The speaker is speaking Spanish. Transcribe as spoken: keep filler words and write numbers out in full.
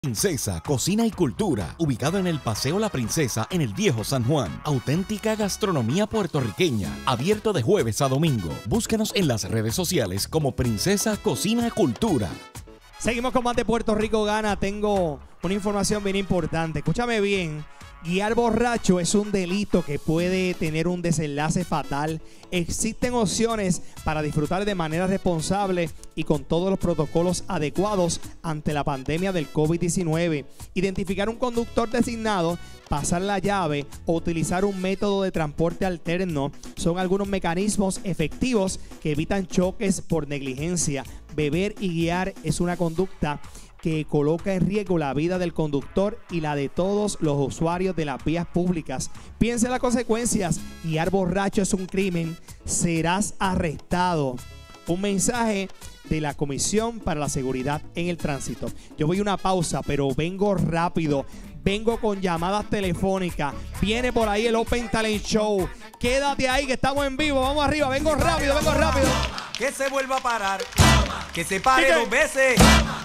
Princesa Cocina y Cultura, ubicado en el Paseo La Princesa en el Viejo San Juan. Auténtica gastronomía puertorriqueña, abierto de jueves a domingo. Búscanos en las redes sociales como Princesa Cocina y Cultura. Seguimos con más de Puerto Rico Gana. Tengo una información bien importante. Escúchame bien. Guiar borracho es un delito que puede tener un desenlace fatal. Existen opciones para disfrutar de manera responsable y con todos los protocolos adecuados ante la pandemia del COVID diecinueve. Identificar un conductor designado, pasar la llave o utilizar un método de transporte alterno son algunos mecanismos efectivos que evitan choques por negligencia. Beber y guiar es una conducta que coloca en riesgo la vida del conductor y la de todos los usuarios de las vías públicas. Piensa en las consecuencias. Guiar borracho es un crimen. Serás arrestado. Un mensaje de la Comisión para la Seguridad en el Tránsito. Yo voy a una pausa, pero vengo rápido. Vengo con llamadas telefónicas. Viene por ahí el Open Talent Show. Quédate ahí que estamos en vivo. Vamos arriba. Vengo rápido, vengo rápido. Que se vuelva a parar. Que se pare ¿Qué? dos veces.